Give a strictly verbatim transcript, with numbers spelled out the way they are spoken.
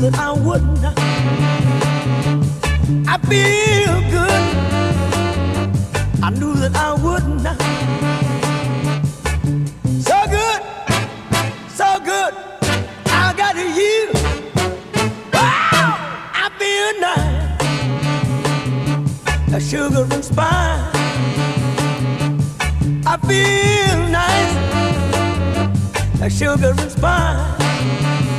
that I wouldn't. I feel good. I knew that I wouldn't. So good, so good. I got you. Wow, I feel nice. A sugar and spice. I feel nice. A sugar and spice.